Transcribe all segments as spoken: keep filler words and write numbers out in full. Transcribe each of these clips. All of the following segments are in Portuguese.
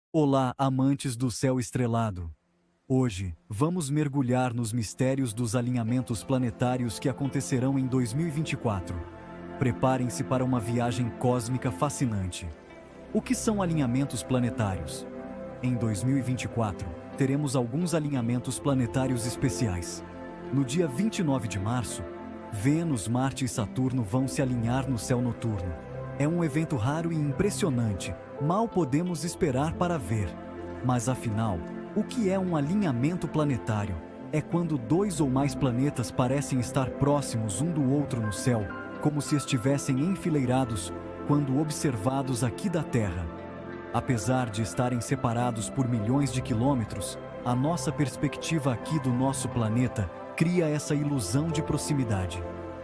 Olá, amantes do céu estrelado! Hoje, vamos mergulhar nos mistérios dos alinhamentos planetários que acontecerão em dois mil e vinte e quatro. Preparem-se para uma viagem cósmica fascinante. O que são alinhamentos planetários? Em dois mil e vinte e quatro, teremos alguns alinhamentos planetários especiais. No dia vinte e nove de março, Vênus, Marte e Saturno vão se alinhar no céu noturno. É um evento raro e impressionante, mal podemos esperar para ver. Mas afinal, o que é um alinhamento planetário? É quando dois ou mais planetas parecem estar próximos um do outro no céu, como se estivessem enfileirados, quando observados aqui da Terra. Apesar de estarem separados por milhões de quilômetros, a nossa perspectiva aqui do nosso planeta cria essa ilusão de proximidade.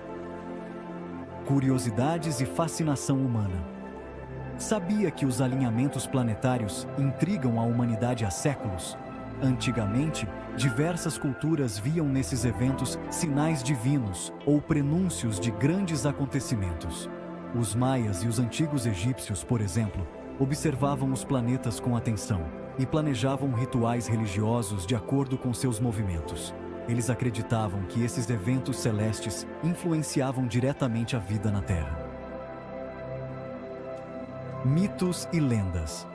Curiosidades e fascinação humana. Sabia que os alinhamentos planetários intrigam a humanidade há séculos? Antigamente, diversas culturas viam nesses eventos sinais divinos ou prenúncios de grandes acontecimentos. Os maias e os antigos egípcios, por exemplo, observavam os planetas com atenção e planejavam rituais religiosos de acordo com seus movimentos. Eles acreditavam que esses eventos celestes influenciavam diretamente a vida na Terra. Mitos e lendas.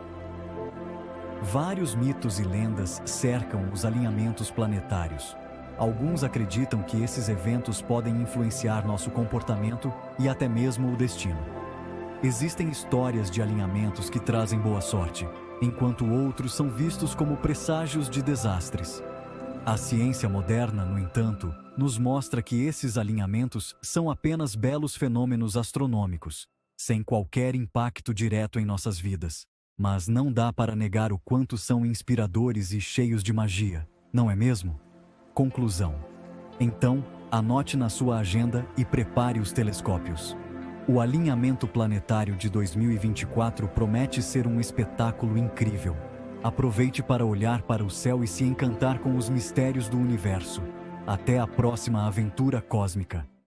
Vários mitos e lendas cercam os alinhamentos planetários. Alguns acreditam que esses eventos podem influenciar nosso comportamento e até mesmo o destino. Existem histórias de alinhamentos que trazem boa sorte, enquanto outros são vistos como presságios de desastres. A ciência moderna, no entanto, nos mostra que esses alinhamentos são apenas belos fenômenos astronômicos, sem qualquer impacto direto em nossas vidas. Mas não dá para negar o quanto são inspiradores e cheios de magia, não é mesmo? Conclusão. Então, anote na sua agenda e prepare os telescópios. O alinhamento planetário de dois mil e vinte e quatro promete ser um espetáculo incrível. Aproveite para olhar para o céu e se encantar com os mistérios do universo. Até a próxima aventura cósmica!